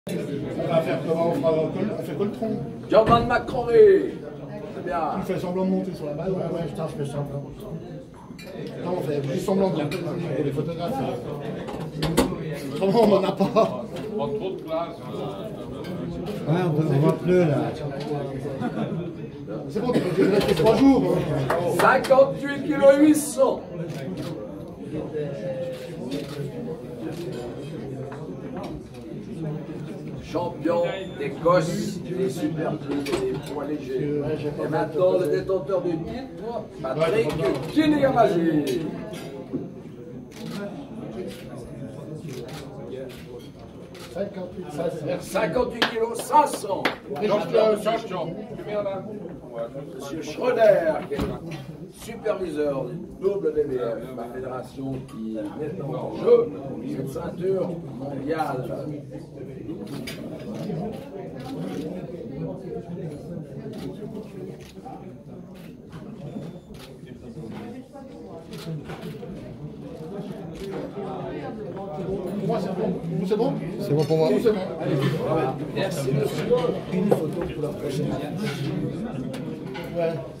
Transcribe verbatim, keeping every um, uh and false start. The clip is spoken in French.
On va faire comment? On, fera, on fait quoi le tronc? Jordan McCrory. C'est bien. Tu fais semblant de monter sur la balle? Ouais, ouais, putain, je fais semblant. Non, on fait juste semblant de la pour les photographes. Autrement, on n'en a pas. On prend trop de place. Ouais, on voit plus là. C'est bon, tu peux rester trois jours. cinquante-huit kilos huit cents. Champion d'Écosse des super et des poids légers. Et maintenant le détenteur du titre, Patrick Kinigamaji. cinquante-huit kilos cinq cents. Monsieur Schroeder, qui est superviseur du W B F, la fédération qui met en jeu cette ceinture mondiale. Pour moi, c'est bon. Vous, c'est bon? C'est bon pour moi. C'est bon. Allez, Merci monsieur. une photo pour la prochaine. Ouais.